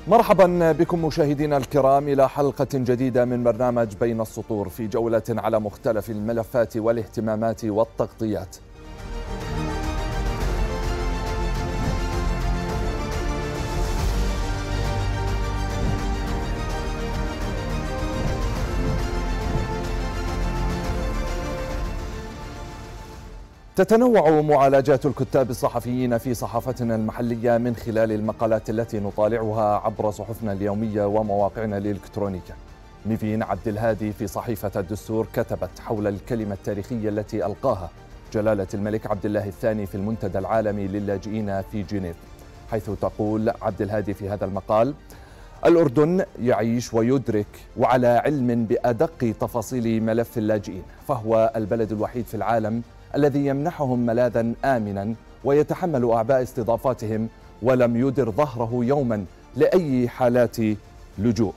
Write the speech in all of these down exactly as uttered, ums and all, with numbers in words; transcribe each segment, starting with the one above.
مرحبا بكم مشاهدينا الكرام إلى حلقة جديدة من برنامج بين السطور في جولة على مختلف الملفات والاهتمامات والتغطيات. تتنوع معالجات الكتاب الصحفيين في صحافتنا المحلية من خلال المقالات التي نطالعها عبر صحفنا اليومية ومواقعنا الإلكترونية. نيفين عبد الهادي في صحيفة الدستور كتبت حول الكلمة التاريخية التي ألقاها جلالة الملك عبد الله الثاني في المنتدى العالمي للاجئين في جنيف، حيث تقول عبد الهادي في هذا المقال: الأردن يعيش ويدرك وعلى علم بأدق تفاصيل ملف اللاجئين، فهو البلد الوحيد في العالم الذي يمنحهم ملاذا آمنا ويتحمل أعباء استضافاتهم، ولم يدر ظهره يوما لأي حالات لجوء،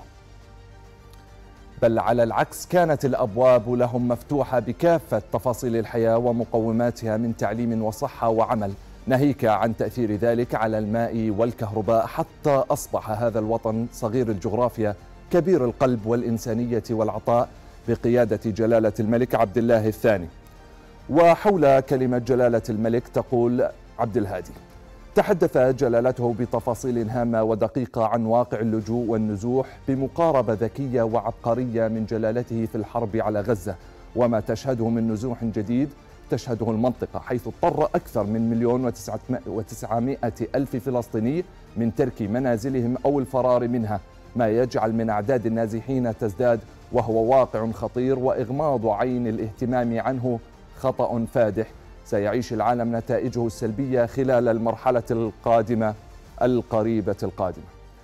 بل على العكس كانت الأبواب لهم مفتوحة بكافة تفاصيل الحياة ومقوماتها من تعليم وصحة وعمل، ناهيك عن تأثير ذلك على الماء والكهرباء، حتى أصبح هذا الوطن صغير الجغرافيا كبير القلب والإنسانية والعطاء بقيادة جلالة الملك عبد الله الثاني. وحول كلمة جلالة الملك تقول عبد الهادي: تحدث جلالته بتفاصيل هامة ودقيقة عن واقع اللجوء والنزوح بمقاربة ذكية وعبقرية من جلالته في الحرب على غزة، وما تشهده من نزوح جديد تشهده المنطقة، حيث اضطر أكثر من مليون وتسعمائة ألف فلسطيني من ترك منازلهم أو الفرار منها، ما يجعل من أعداد النازحين تزداد، وهو واقع خطير وإغماض عين الاهتمام عنه خطأ فادح سيعيش العالم نتائجه السلبية خلال المرحلة القادمة القريبة القادمة.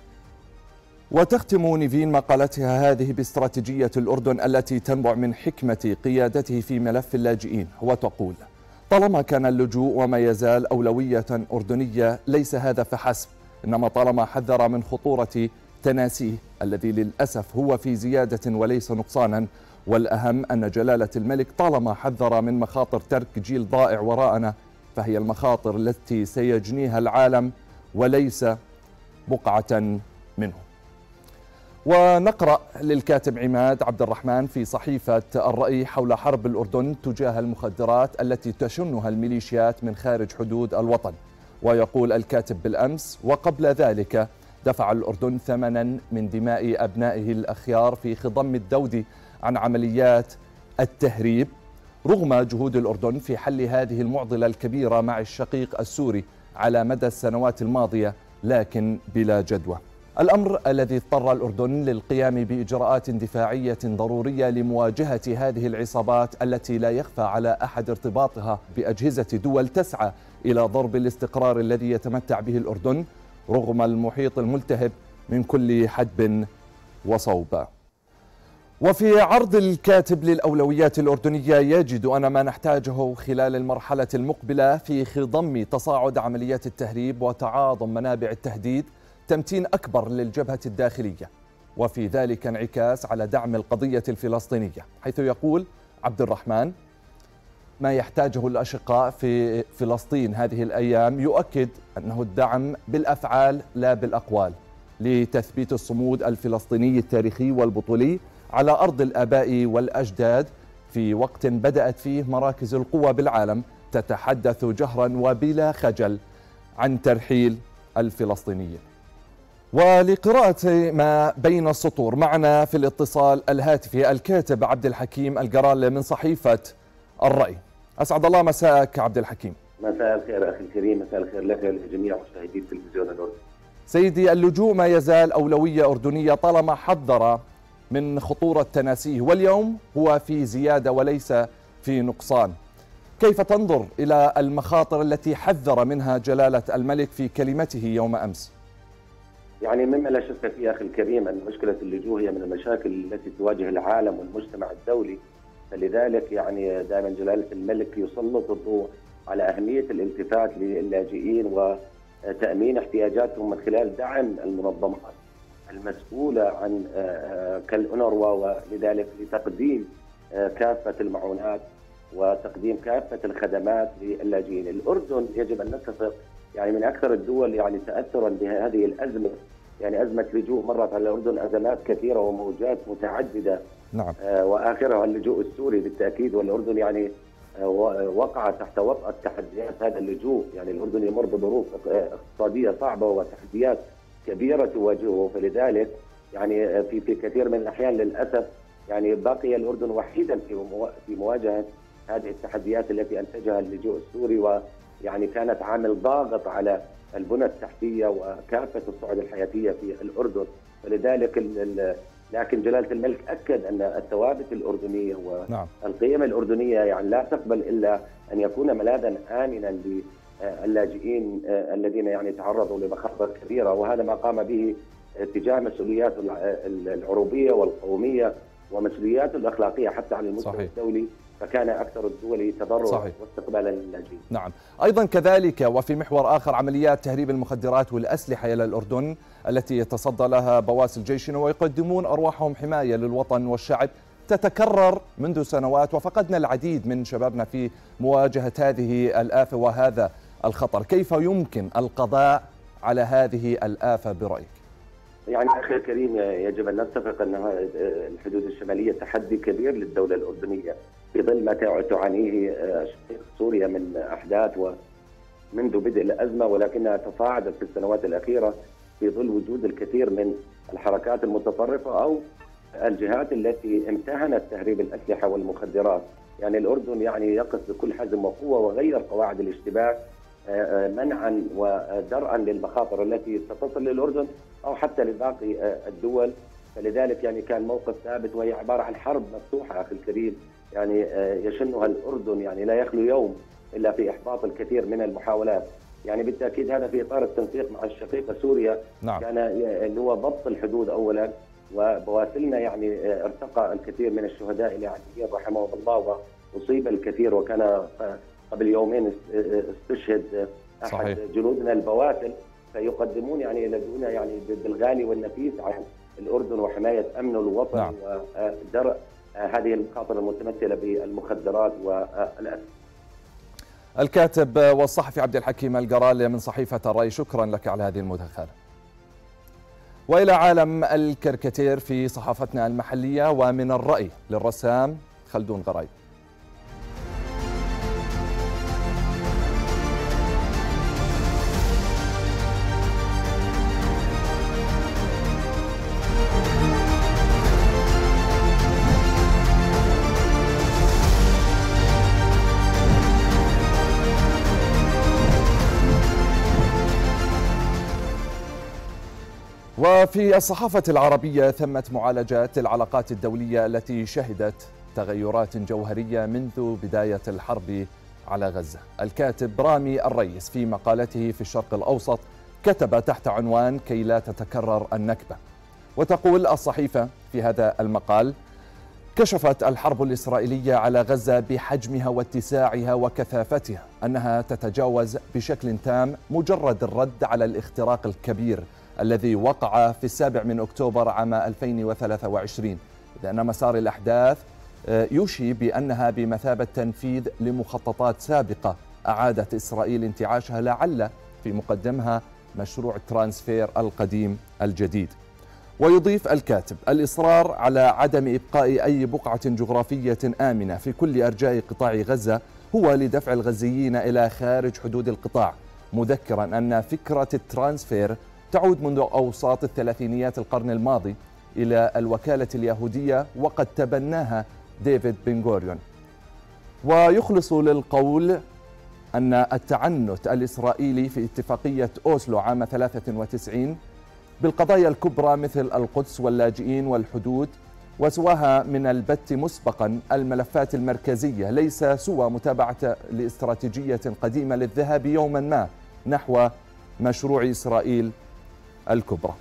وتختم نيفين مقالتها هذه باستراتيجية الأردن التي تنبع من حكمة قيادته في ملف اللاجئين، وتقول: طالما كان اللجوء وما يزال أولوية أردنية، ليس هذا فحسب، إنما طالما حذر من خطورة تناسيه الذي للأسف هو في زيادة وليس نقصانا، والأهم أن جلالة الملك طالما حذر من مخاطر ترك جيل ضائع وراءنا، فهي المخاطر التي سيجنيها العالم وليس بقعة منه. ونقرأ للكاتب عماد عبد الرحمن في صحيفة الرأي حول حرب الأردن تجاه المخدرات التي تشنها الميليشيات من خارج حدود الوطن، ويقول الكاتب: بالأمس وقبل ذلك دفع الأردن ثمنا من دماء أبنائه الأخيار في خضم الدود عن عمليات التهريب، رغم جهود الأردن في حل هذه المعضلة الكبيرة مع الشقيق السوري على مدى السنوات الماضية، لكن بلا جدوى. الأمر الذي اضطر الأردن للقيام بإجراءات دفاعية ضرورية لمواجهة هذه العصابات التي لا يخفى على أحد ارتباطها بأجهزة دول تسعى إلى ضرب الاستقرار الذي يتمتع به الأردن رغم المحيط الملتهب من كل حدب وصوب. وفي عرض الكاتب للأولويات الأردنية يجد أن ما نحتاجه خلال المرحلة المقبلة في خضم تصاعد عمليات التهريب وتعاظم منابع التهديد تمتين أكبر للجبهة الداخلية، وفي ذلك انعكاس على دعم القضية الفلسطينية، حيث يقول عبد الرحمن: ما يحتاجه الأشقاء في فلسطين هذه الأيام يؤكد أنه الدعم بالأفعال لا بالأقوال لتثبيت الصمود الفلسطيني التاريخي والبطولي على أرض الآباء والأجداد، في وقت بدأت فيه مراكز القوى بالعالم تتحدث جهرا وبلا خجل عن ترحيل الفلسطينيين. ولقراءة ما بين السطور معنا في الاتصال الهاتفي الكاتب عبد الحكيم القرالي من صحيفة الرأي. أسعد الله مساءك عبد الحكيم. مساء الخير أخي الكريم، مساء الخير لك ولجميع مشاهدي تلفزيون الأردن. سيدي، اللجوء ما يزال أولوية أردنية طالما حذر من خطورة تناسيه، واليوم هو في زيادة وليس في نقصان. كيف تنظر إلى المخاطر التي حذر منها جلالة الملك في كلمته يوم أمس؟ يعني مما لا شك فيه أخي الكريم أن مشكلة اللجوء هي من المشاكل التي تواجه العالم والمجتمع الدولي، فلذلك يعني دائما جلالة الملك يسلط الضوء على أهمية الالتفات للاجئين وتأمين احتياجاتهم من خلال دعم المنظمات المسؤولة عن كالأونروا، ولذلك لتقديم كافة المعونات وتقديم كافة الخدمات للاجئين. الأردن يجب أن نتفق يعني من أكثر الدول يعني تأثرا بهذه الأزمة يعني أزمة لجوء مرت على الأردن أزمات كثيرة وموجات متعددة. نعم. آه وآخرها اللجوء السوري بالتأكيد، والأردن يعني آه وقع تحت وطأة تحديات هذا اللجوء. يعني الأردن يمر بظروف اقتصادية صعبة وتحديات كبيرة تواجهه، فلذلك يعني في في كثير من الأحيان للأسف يعني بقي الأردن وحيدا في في مواجهة هذه التحديات التي أنتجها اللجوء السوري، ويعني كانت عامل ضاغط على البنى التحتية وكافة الصعد الحياتية في الأردن. فلذلك لكن جلالة الملك أكد أن الثوابت الأردنية والقيم الأردنية يعني لا تقبل إلا أن يكون ملاذا آمنا للاجئين الذين يعني تعرضوا لمخاطر كبيرة، وهذا ما قام به تجاه مسؤولياته العروبية والقومية ومسؤولياته الأخلاقية حتى على المستوى صحيح. الدولي، فكان أكثر الدول تضررا واستقبالا للاجئين. نعم. أيضا كذلك وفي محور آخر عمليات تهريب المخدرات والأسلحة إلى الأردن التي يتصدى لها بواسل جيشنا ويقدمون أرواحهم حماية للوطن والشعب تتكرر منذ سنوات، وفقدنا العديد من شبابنا في مواجهة هذه الآفة وهذا الخطر. كيف يمكن القضاء على هذه الآفة برأيك؟ يعني أخي الكريم يجب أن نتفق أن الحدود الشمالية تحدي كبير للدولة الأردنية في ظل ما تعانيه سوريا من أحداث ومنذ بدء الأزمة، ولكنها تصاعدت في السنوات الأخيرة في ظل وجود الكثير من الحركات المتطرفة أو الجهات التي امتهنت تهريب الأسلحة والمخدرات. يعني الأردن يعني يقف بكل حزم وقوة وغير قواعد الاشتباك منعا ودرءا للمخاطر التي ستصل للأردن أو حتى لباقي الدول. فلذلك يعني كان موقف ثابت، وهي عبارة عن حرب مفتوحة أخي الكريم يعني يشنها الأردن، يعني لا يخلو يوم إلا في إحباط الكثير من المحاولات. يعني بالتأكيد هذا في إطار التنسيق مع الشقيقة سوريا. نعم. كان اللي هو ضبط الحدود أولا، وبواسلنا يعني ارتقى الكثير من الشهداء العاديين رحمهم الله وأصيب الكثير، وكان قبل يومين استشهد أحد صحيح. جنودنا البواسل، فيقدمون يعني يلدون يعني بالغالي والنفيس عن الأردن وحماية أمنه الوطني. نعم. ودرء هذه المخاطر المتمثلة بالمخدرات والأسلحة. الكاتب والصحفي عبد الحكيم القرالي من صحيفة الرأي، شكرا لك على هذه المداخلة. وإلى عالم الكركتير في صحافتنا المحلية، ومن الرأي للرسام خلدون غرايب. وفي الصحافة العربية ثمت معالجات العلاقات الدولية التي شهدت تغيرات جوهرية منذ بداية الحرب على غزة. الكاتب رامي الريس في مقالته في الشرق الأوسط كتب تحت عنوان كي لا تتكرر النكبة، وتقول الصحيفة في هذا المقال: كشفت الحرب الإسرائيلية على غزة بحجمها واتساعها وكثافتها أنها تتجاوز بشكل تام مجرد الرد على الاختراق الكبير الذي وقع في السابع من أكتوبر عام ألفين وثلاثة وعشرين، لأن مسار الأحداث يشي بأنها بمثابة تنفيذ لمخططات سابقة أعادت إسرائيل انتعاشها، لعل في مقدمها مشروع ترانسفير القديم الجديد. ويضيف الكاتب: الإصرار على عدم إبقاء أي بقعة جغرافية آمنة في كل أرجاء قطاع غزة هو لدفع الغزيين إلى خارج حدود القطاع، مذكرا أن فكرة الترانسفير تعود منذ أوساط الثلاثينيات القرن الماضي إلى الوكالة اليهودية، وقد تبناها ديفيد بن غوريون. ويخلص للقول أن التعنت الإسرائيلي في اتفاقية أوسلو عام ثلاثة وتسعين بالقضايا الكبرى مثل القدس واللاجئين والحدود، وسواها من البت مسبقا الملفات المركزية، ليس سوى متابعة لاستراتيجية قديمة للذهاب يوما ما نحو مشروع إسرائيل الكبرى.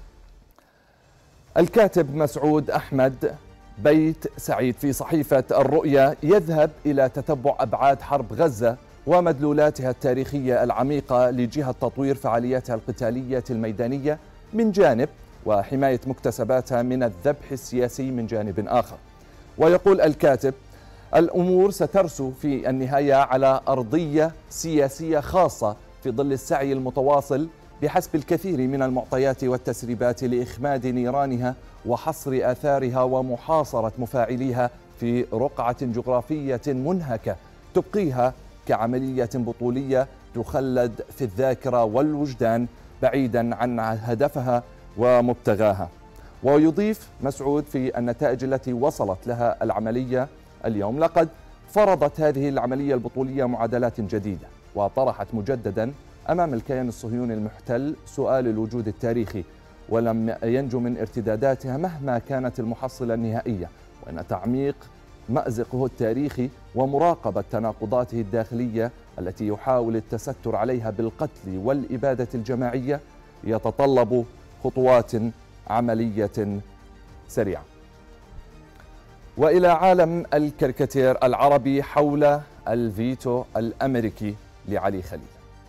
الكاتب مسعود أحمد بيت سعيد في صحيفة الرؤيا يذهب إلى تتبع أبعاد حرب غزة ومدلولاتها التاريخية العميقة لجهة تطوير فعالياتها القتالية الميدانية من جانب، وحماية مكتسباتها من الذبح السياسي من جانب آخر. ويقول الكاتب: الأمور سترسو في النهاية على أرضية سياسية خاصة في ظل السعي المتواصل بحسب الكثير من المعطيات والتسريبات لإخماد نيرانها وحصر آثارها ومحاصرة مفاعليها في رقعة جغرافية منهكة تبقيها كعملية بطولية تخلد في الذاكرة والوجدان بعيدا عن هدفها ومبتغاها. ويضيف مسعود في النتائج التي وصلت لها العملية اليوم: لقد فرضت هذه العملية البطولية معادلات جديدة وطرحت مجددا أمام الكيان الصهيوني المحتل سؤال الوجود التاريخي، ولم ينجو من ارتداداتها مهما كانت المحصلة النهائية، وأن تعميق مأزقه التاريخي ومراقبة تناقضاته الداخلية التي يحاول التستر عليها بالقتل والإبادة الجماعية يتطلب خطوات عملية سريعة. وإلى عالم الكاريكاتير العربي حول الفيتو الأمريكي لعلي خليل.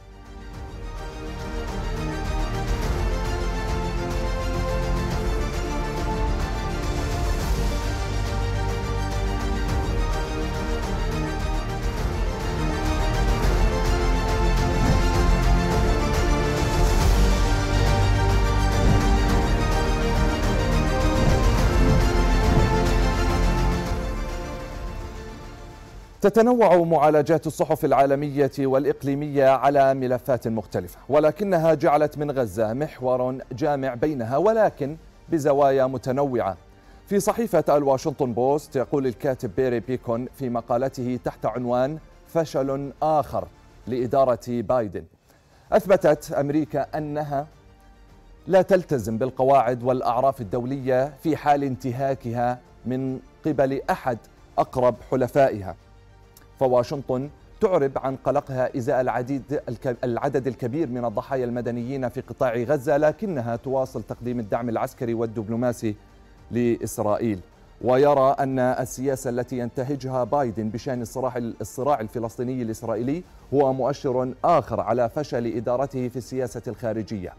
تتنوع معالجات الصحف العالمية والإقليمية على ملفات مختلفة، ولكنها جعلت من غزة محور جامع بينها ولكن بزوايا متنوعة. في صحيفة الواشنطن بوست يقول الكاتب بيري بيكون في مقالته تحت عنوان فشل آخر لإدارة بايدن: أثبتت أمريكا أنها لا تلتزم بالقواعد والأعراف الدولية في حال انتهاكها من قبل أحد أقرب حلفائها. فواشنطن تعرب عن قلقها إزاء العديد العدد الكبير من الضحايا المدنيين في قطاع غزة، لكنها تواصل تقديم الدعم العسكري والدبلوماسي لإسرائيل. ويرى أن السياسة التي ينتهجها بايدن بشأن الصراع الفلسطيني الإسرائيلي هو مؤشر آخر على فشل إدارته في السياسة الخارجية.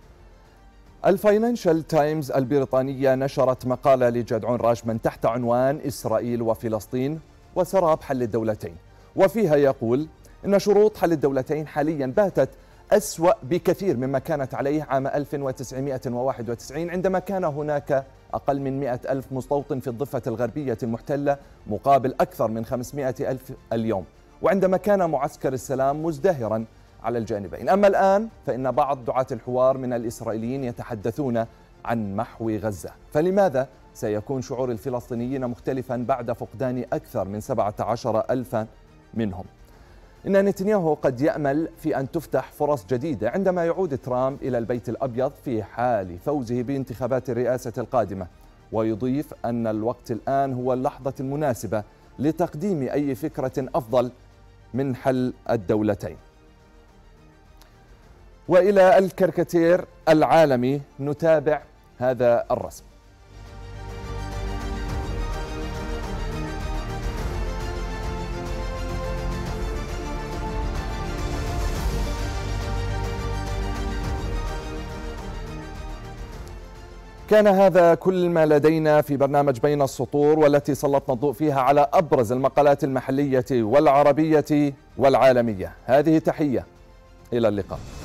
الفاينانشال تايمز البريطانية نشرت مقالة لجدعون راشمان تحت عنوان إسرائيل وفلسطين وسراب حل الدولتين، وفيها يقول إن شروط حل الدولتين حاليا باتت أسوأ بكثير مما كانت عليه عام ألف وتسعمائة وواحد وتسعين عندما كان هناك أقل من مئة ألف مستوطن في الضفة الغربية المحتلة مقابل أكثر من خمسمائة ألف اليوم، وعندما كان معسكر السلام مزدهرا على الجانبين. أما الآن فإن بعض دعاة الحوار من الإسرائيليين يتحدثون عن محو غزة، فلماذا سيكون شعور الفلسطينيين مختلفا بعد فقدان أكثر من سبعة عشر ألفا منهم؟ إن نتنياهو قد يأمل في أن تفتح فرص جديدة عندما يعود ترامب إلى البيت الأبيض في حال فوزه بانتخابات الرئاسة القادمة، ويضيف أن الوقت الآن هو اللحظة المناسبة لتقديم أي فكرة أفضل من حل الدولتين. وإلى الكاريكاتير العالمي نتابع هذا الرسم. كان هذا كل ما لدينا في برنامج بين السطور، والتي سلطنا الضوء فيها على أبرز المقالات المحلية والعربية والعالمية. هذه تحية، إلى اللقاء.